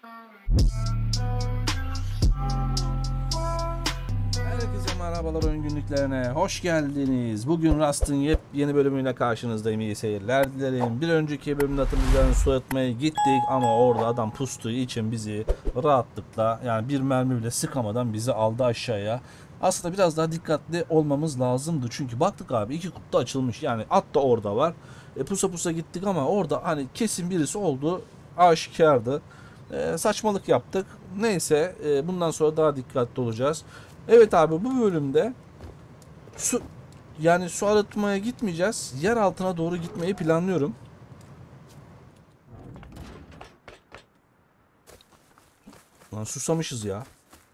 Herkese merhabalar, oyun günlüklerine hoş geldiniz. Bugün Rust'ın yeni bölümüyle karşınızdayım. İyi seyirler dilerim. Bir önceki bölümde hatırlayacağınız su atmaya gittik ama orada adam pustuğu için bizi rahatlıkla, yani bir mermi bile sıkamadan bizi aldı aşağıya. Aslında biraz daha dikkatli olmamız lazımdı. Çünkü baktık abi, iki kutu açılmış. Yani at da orada var. Pusa pusa gittik ama orada hani kesin birisi oldu. Aşikardı. Saçmalık yaptık. Neyse, bundan sonra daha dikkatli olacağız. Evet abi, bu bölümde su arıtmaya gitmeyeceğiz. Yer altına doğru gitmeyi planlıyorum. Lan susamışız ya.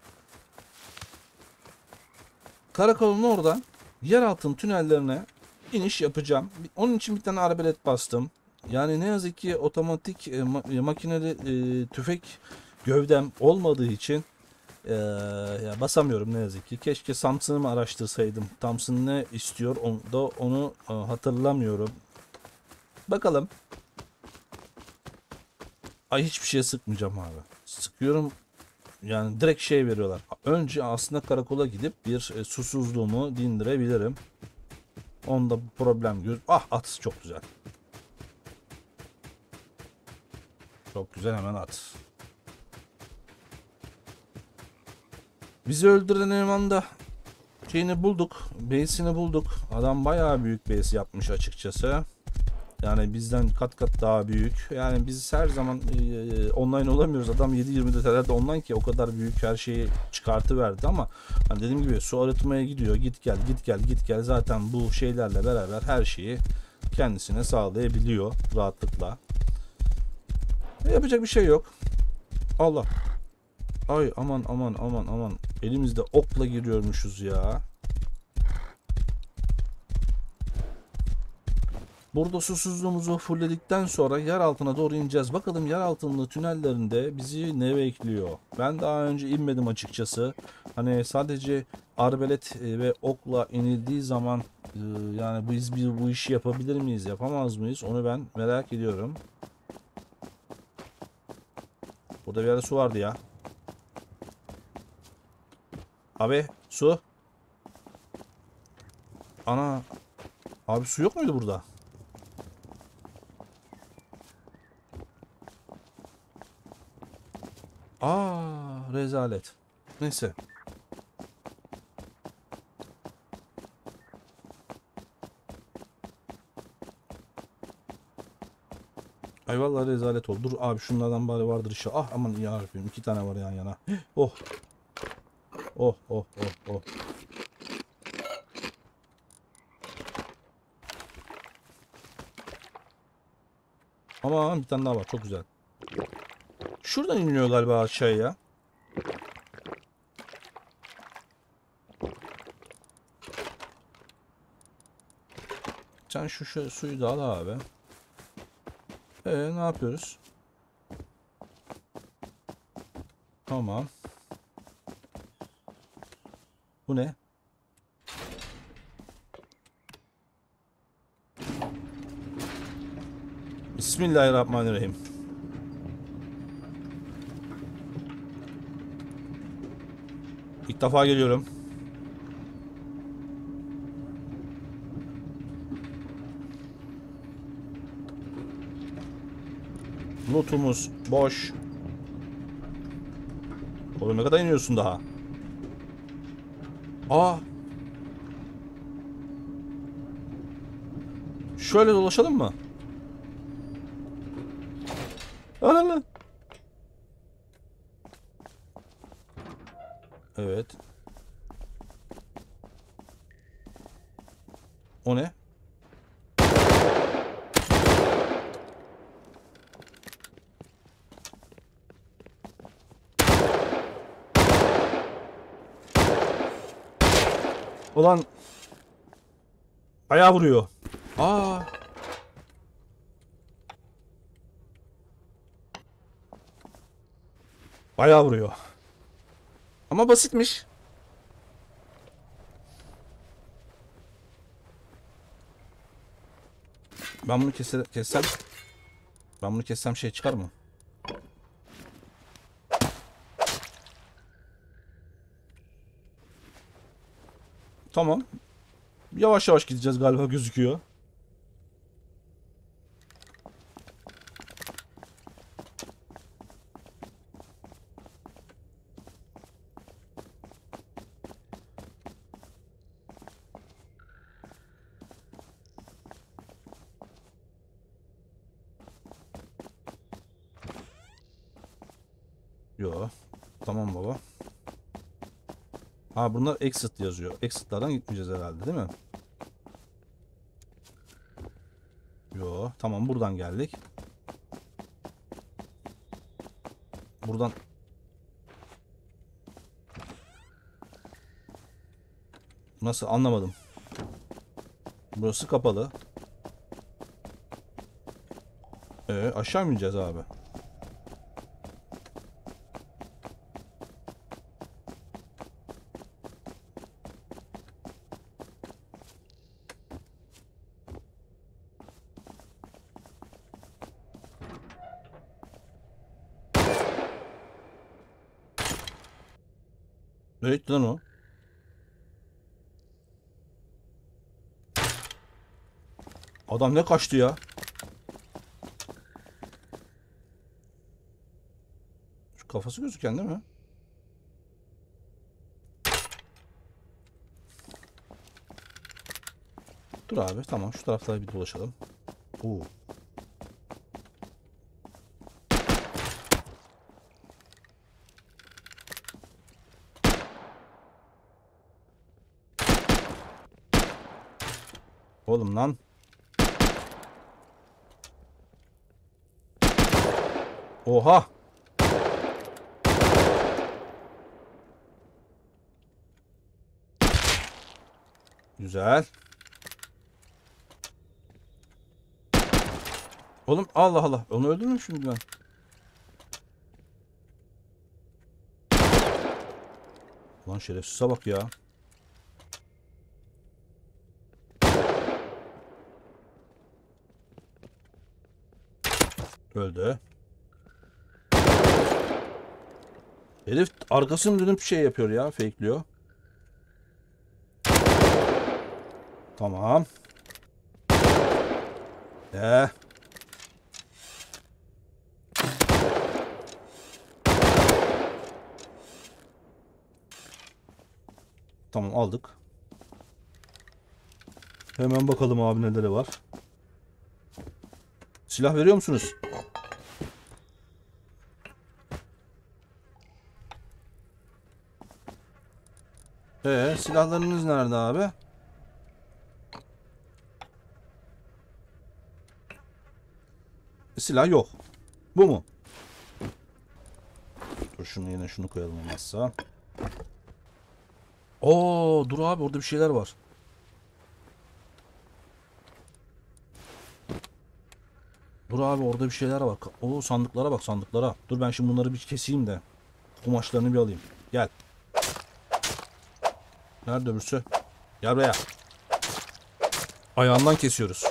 Karakolun oradan yer altın tünellerine iniş yapacağım. Onun için bir tane arbelet bastım. Yani ne yazık ki otomatik makineli tüfek gövdem olmadığı için ya basamıyorum ne yazık ki. Keşke Thompson'ı mı araştırsaydım. Thompson ne istiyor onu hatırlamıyorum. Bakalım. Ay, hiçbir şeye sıkmayacağım abi. Sıkıyorum, yani direkt şey veriyorlar. Önce aslında karakola gidip bir susuzluğumu dindirebilirim. Onda problem gör. Ah, at çok güzel. Çok güzel, hemen at. Bizi öldüren eleman da şeyini bulduk. Base'ini bulduk. Adam bayağı büyük base yapmış açıkçası. Yani bizden kat kat daha büyük. Yani biz her zaman online olamıyoruz. Adam 7-20 detaylarda online ki o kadar büyük her şeyi çıkartıverdi ama hani dediğim gibi su arıtmaya gidiyor. Git gel git gel git gel. Zaten bu şeylerle beraber her şeyi kendisine sağlayabiliyor rahatlıkla. Yapacak bir şey yok. Allah. Ay, aman aman aman aman. Elimizde okla giriyormuşuz ya. Burada susuzluğumuzu fullledikten sonra yer altına doğru ineceğiz. Bakalım yer altında tünellerinde bizi ne bekliyor? Ben daha önce inmedim açıkçası. Hani sadece arbelet ve okla inildiği zaman yani biz bu işi yapabilir miyiz, yapamaz mıyız? Onu ben merak ediyorum. Burada bir yerde su vardı ya. Abi su. Ana. Abi su yok muydu burada? Aa, rezalet. Neyse. Ay vallahi rezalet oldu. Dur abi, şunlardan bari vardır inşallah. Ah aman yarabbim, iki tane var yan yana. Oh. Oh oh oh oh. Aman, bir tane daha var, çok güzel. Şuradan iniyor galiba aşağıya. Sen şu suyu da al abi. Ne yapıyoruz? Tamam. Bu ne? Bismillahirrahmanirrahim. İlk defa geliyorum. Lootumuz boş. Oğlum, ne kadar iniyorsun daha? Aa. Şöyle dolaşalım mı? Lan. Evet. O ne? Ulan. Bayağı vuruyor. Aa. Bayağı vuruyor. Ama basitmiş. Ben bunu kessem şey çıkar mı? Tamam. Yavaş yavaş gideceğiz galiba, gözüküyor. Yo. Tamam baba. Ha, bunlar exit yazıyor. Exit'lardan gitmeyeceğiz herhalde, değil mi? Yo. Tamam, buradan geldik. Buradan. Nasıl, anlamadım. Burası kapalı. Aşağı mı ineceğiz abi? Nereye gitti lan o? Adam ne kaçtı ya? Şu kafası gözüken değil mi? Dur abi, tamam, şu taraflara bir dolaşalım. Oo. Oğlum lan. Oha. Güzel. Oğlum, Allah Allah. Onu öldürmüşüm ben. Lan şerefsize bak ya. Öldü. Herif arkasını dönüp şey yapıyor ya. Fakeliyor. Tamam. De. Tamam, aldık. Hemen bakalım abi neleri var. Silah veriyor musunuz? Silahlarınız nerede abi? Silah yok. Bu mu? Dur, şunu yine şunu koyalım olmazsa. Oo, dur abi, orada bir şeyler var. Dur abi, orada bir şeyler var. Oo, sandıklara bak, sandıklara. Dur, ben şimdi bunları bir keseyim de kumaşlarını bir alayım. Gel. Nerede öbürsü? Gel buraya. Ayağından kesiyoruz.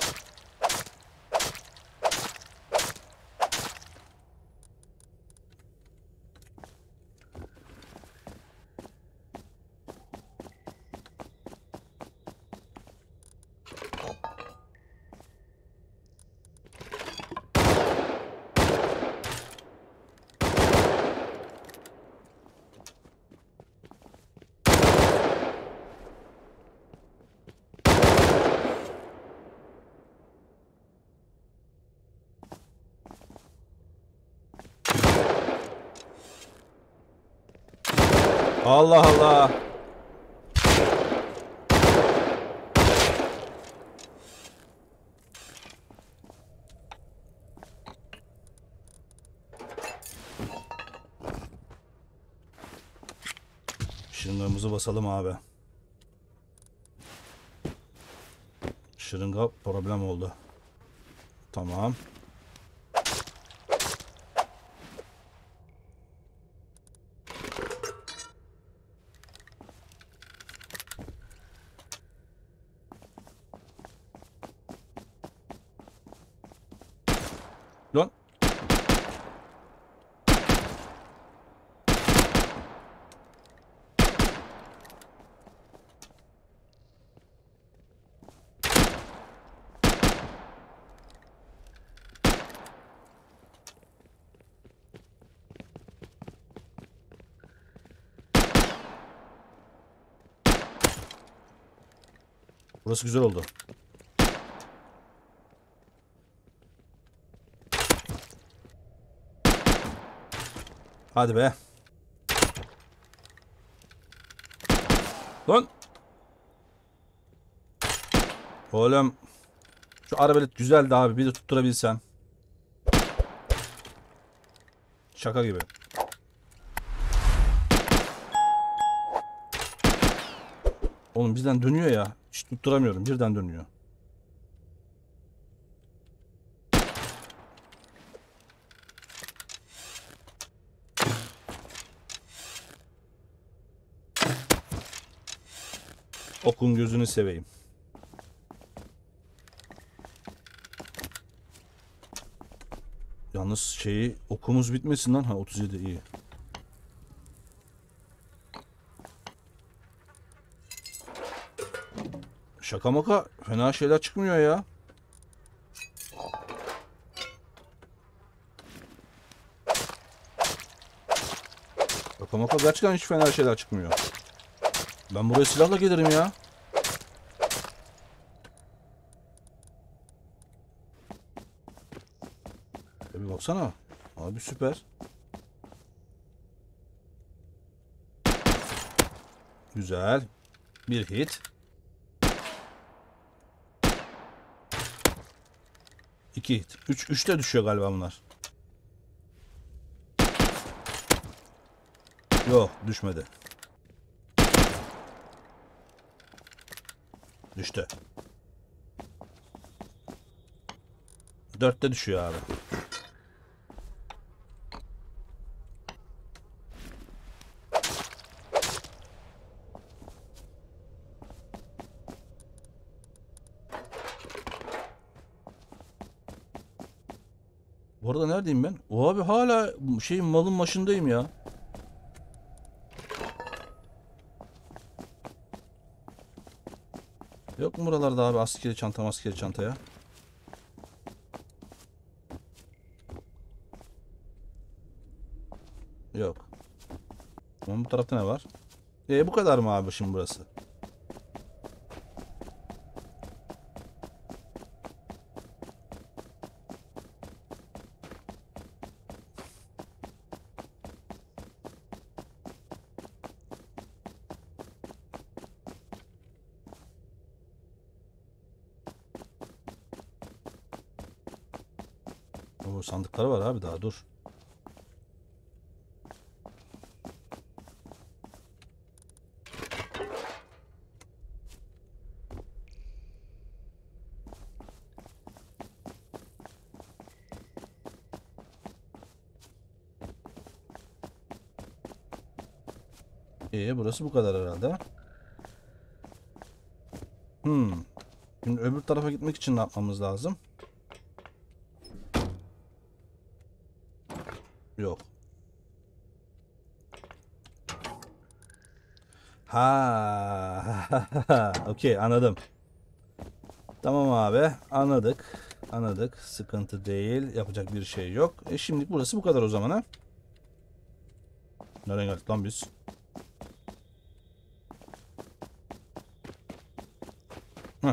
Allah Allah. Şırıngamızı basalım abi. Şırınga problem oldu. Tamam. Lan. Burası güzel oldu. Hadi be. Lan. Oğlum. Şu arabalet güzeldi abi. Bir de tutturabilsem. Şaka gibi. Oğlum birden dönüyor ya. Hiç tutturamıyorum. Birden dönüyor. Okun gözünü seveyim. Yalnız şeyi okumuz bitmesin lan. Ha 37 iyi. Şaka maka fena şeyler çıkmıyor ya. Şaka maka gerçekten hiç fena şeyler çıkmıyor. Ben buraya silahla gelirim ya. Bir baksana. Abi süper. Güzel. Bir hit. 2 hit. 3'te düşüyor galiba bunlar. Yok düşmedi. Düştü. 4'te düşüyor abi. Bu arada neredeyim ben? O abi hala şeyin malın başındayım ya. Yok mu buralarda abi askeri çanta ya? Yok. Ama bu tarafta ne var? Bu kadar mı abi şimdi burası? O sandıkları var abi daha dur. Burası bu kadar herhalde. Şimdi öbür tarafa gitmek için ne yapmamız lazım? Yok. Ha, okey anladım. Tamam abi anladık. Anladık. Sıkıntı değil. Yapacak bir şey yok. Şimdi burası bu kadar o zaman ha. Nereye geldik lan biz? Heh.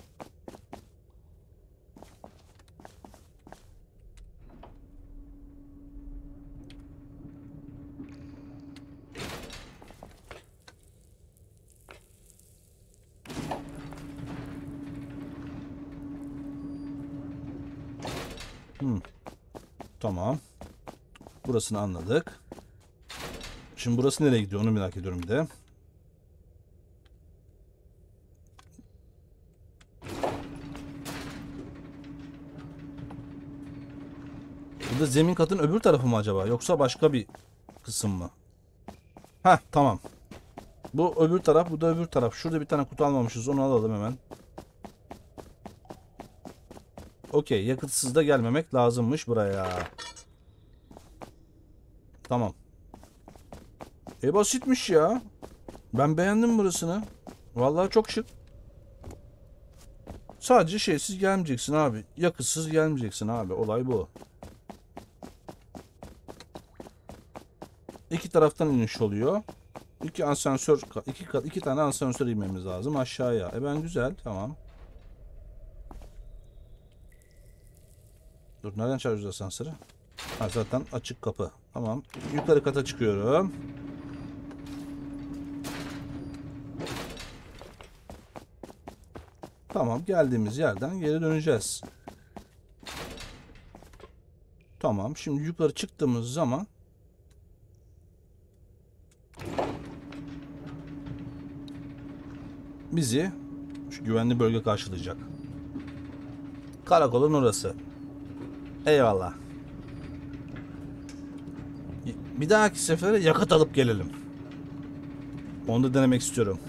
Tamam. Burasını anladık. Şimdi burası nereye gidiyor onu merak ediyorum bir de. Bu da zemin katın öbür tarafı mı acaba? Yoksa başka bir kısım mı? Heh tamam. Bu öbür taraf, bu da öbür taraf. Şurada bir tane kutu almamışız. Onu alalım hemen. Okey. Yakıtsız da gelmemek lazımmış buraya. Tamam. Basitmiş ya. Ben beğendim burasını. Vallahi çok şık. Sadece şeysiz gelmeyeceksin abi. Yakıtsız gelmeyeceksin abi. Olay bu. İki taraftan iniş oluyor. İki asansör, iki tane asansör inmemiz lazım aşağıya. Ben güzel, tamam. Dur, nereden çağırıyoruz asansörü? Ha, zaten açık kapı. Tamam. Yukarı kata çıkıyorum. Tamam, geldiğimiz yerden geri döneceğiz. Tamam, şimdi yukarı çıktığımız zaman bizi şu güvenli bölge karşılayacak. Karakolun orası. Eyvallah. Bir dahaki sefere yakıt alıp gelelim. Onu da denemek istiyorum.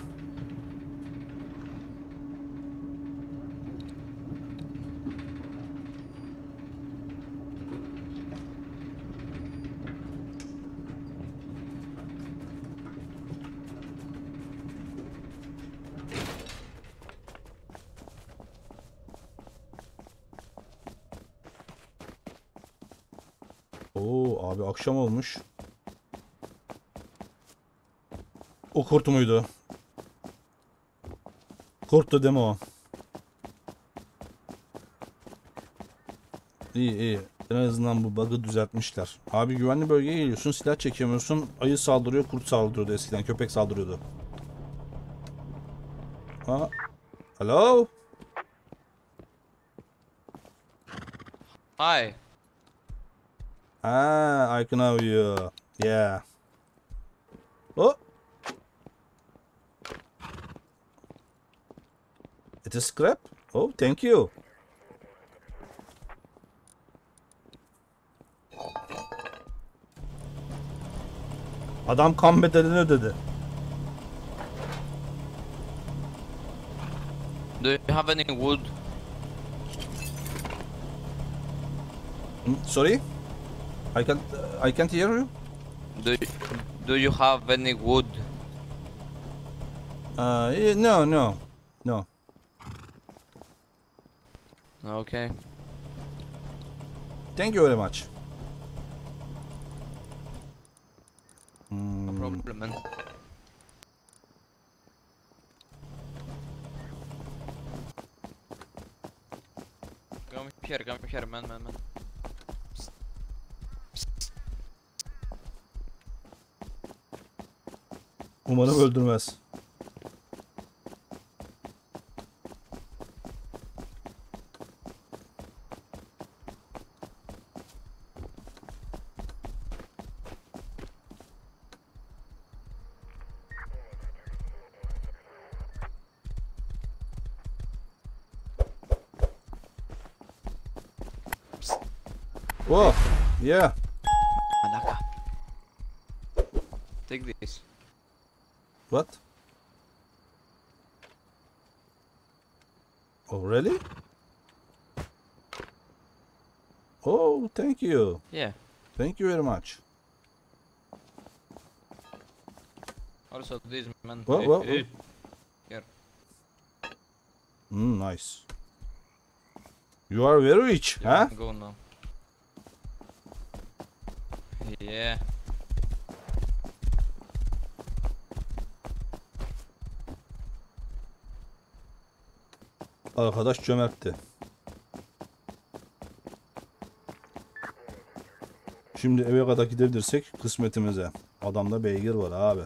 Oo abi, akşam olmuş. O kurt muydu? Kurttu değil mi o? İyi iyi. En azından bu bug'ı düzeltmişler. Abi güvenli bölgeye geliyorsun, silah çekemiyorsun. Ayı saldırıyor, kurt saldırıyordu eskiden. Köpek saldırıyordu. Ha? Hello? Hi. Ah, I can know you. Yeah. Oh. It is scrap? Oh, thank you. Adam kan bedelini ödedi. Do you have any wood? Sorry? I can't hear you. Do do you have any wood? No, no. No. Okay. Thank you very much. No problem, man. Come here, man. Umarım öldürmez. Whoa, yeah. Malaka. Take this. What? Oh, really? Oh, thank you. Yeah. Thank you very much. Also this, man. What? Here. Nice. You are very rich, You huh? can go now. Yeah. Arkadaş cömertti. Şimdi eve kadar gidebilirsek kısmetimize. Adamda beygir var abi.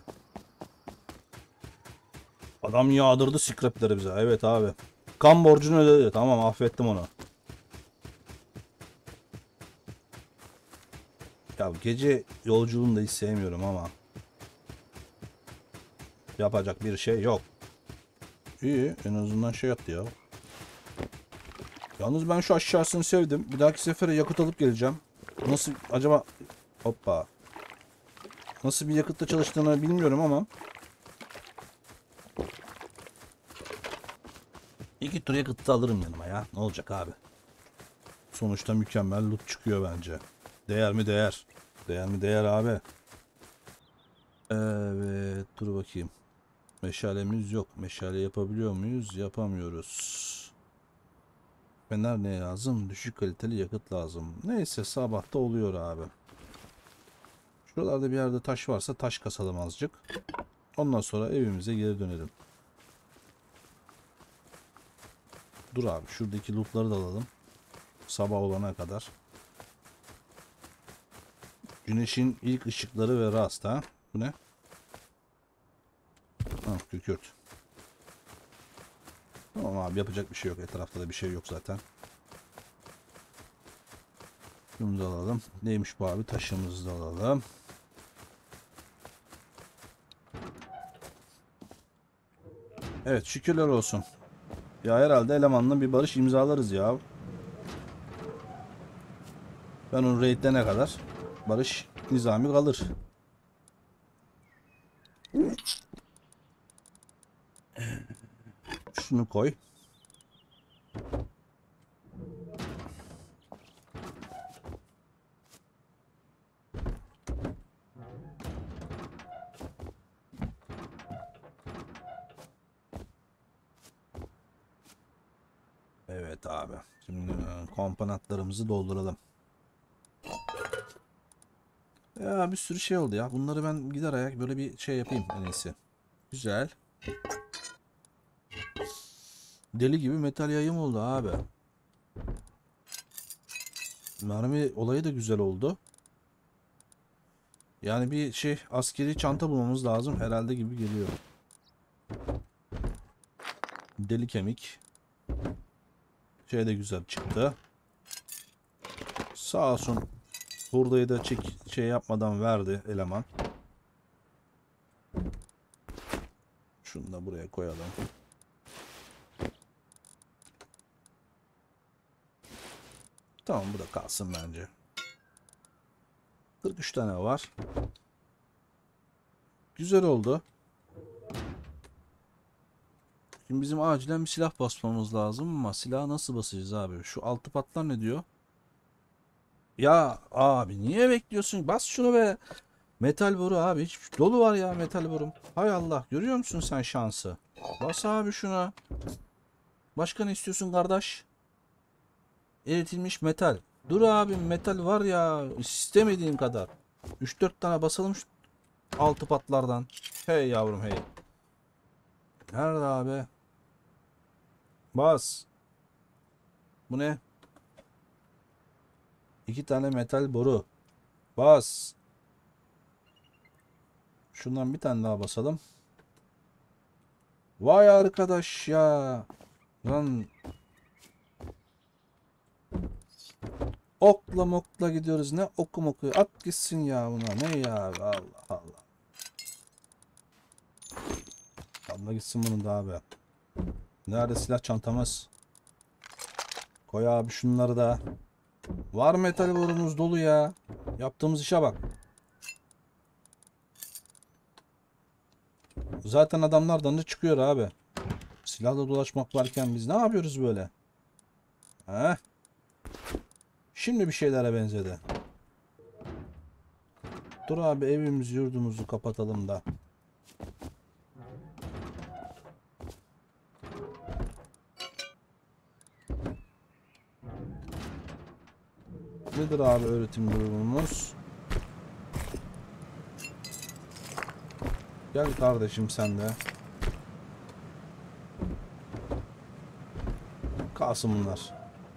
Adam yağdırdı scrapleri bize. Evet abi. Kan borcunu ödedi. Tamam, affettim onu. Ya gece yolculuğunu da hiç sevmiyorum ama yapacak bir şey yok. İyi, en azından şey yaptı ya. Yalnız ben şu aşağısını sevdim. Bir dahaki sefere yakıt alıp geleceğim. Nasıl acaba? Hoppa. Nasıl bir yakıtla çalıştığını bilmiyorum ama İki tur yakıt da alırım yanıma ya. Ne olacak abi? Sonuçta mükemmel loot çıkıyor bence. Değer mi değer? Değer mi değer abi? Evet, dur bakayım. Meşalemiz yok. Meşale yapabiliyor muyuz? Yapamıyoruz. Fener ne lazım? Düşük kaliteli yakıt lazım. Neyse, sabahta oluyor abi. Şuralarda bir yerde taş varsa taş kasalım azıcık. Ondan sonra evimize geri dönelim. Dur abi, şuradaki lootları da alalım. Sabah olana kadar. Güneşin ilk ışıkları ve rast ha. Bu ne? Ha, kükürt. Tamam abi, yapacak bir şey yok. Etrafta da bir şey yok zaten. Bunu da alalım. Neymiş bu abi? Taşımızı da alalım. Evet, şükürler olsun. Ya herhalde elemanla bir barış imzalarız ya. Ben onu raid'lene kadar barış nizami kalır. Şunu koy. Evet abi. Şimdi komponentlerimizi dolduralım. Ya bir sürü şey oldu ya. Bunları ben gider ayak böyle bir şey yapayım en iyisi. Güzel. Deli gibi metal yayım oldu abi. Mermi olayı da güzel oldu. Yani bir şey, askeri çanta bulmamız lazım herhalde gibi geliyor. Deli kemik. Şey de güzel çıktı. Sağ olsun. Hurdayı da şey yapmadan verdi eleman. Şunu da buraya koyalım. Tamam, bu da kalsın bence. 43 tane var. Güzel oldu. Şimdi bizim acilen bir silah basmamız lazım ama silahı nasıl basacağız abi? Şu altı patlar ne diyor? Ya abi niye bekliyorsun? Bas şunu be. Metal boru abi. Hiç dolu var ya metal borum. Hay Allah, görüyor musun sen şansı? Bas abi şuna. Başka ne istiyorsun kardeş? Eritilmiş metal. Dur abi, metal var ya istemediğin kadar. 3-4 tane basalım şu altı patlardan. Hey yavrum hey. Nerede abi? Bas. Bu ne? 2 tane metal boru. Bas. Şundan bir tane daha basalım. Vay arkadaş ya. Lan. Okla mokla gidiyoruz. Ne oku moku. At gitsin ya buna. Ne ya? Allah Allah. Allah gitsin bunun da abi. Nerede silah çantamız? Koy abi şunları da. Var metal borumuz dolu ya. Yaptığımız işe bak. Zaten adamlardan da çıkıyor abi. Silahla dolaşmak varken biz ne yapıyoruz böyle? Heh. Şimdi bir şeylere benzedi. Dur abi, evimizi yurdumuzu kapatalım da. Nedir abi öğretim durumumuz? Gel kardeşim sen de. Kalsın bunlar.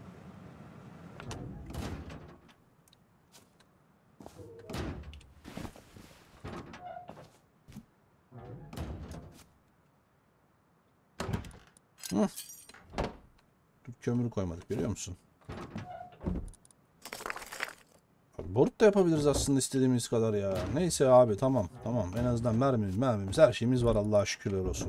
Hı. Kömürü koymadık, görüyor musun? Borut da yapabiliriz aslında istediğimiz kadar ya. Neyse abi, tamam tamam. En azından mermimiz her şeyimiz var, Allah'a şükürler olsun.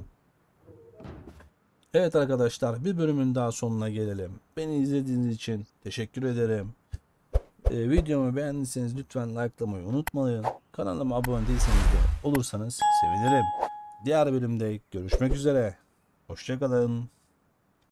Evet arkadaşlar, bir bölümün daha sonuna gelelim. Beni izlediğiniz için teşekkür ederim. Videomu beğendiyseniz lütfen likelamayı unutmayın. Kanalıma abone değilseniz de olursanız sevinirim. Diğer bölümde görüşmek üzere. Hoşça kalın.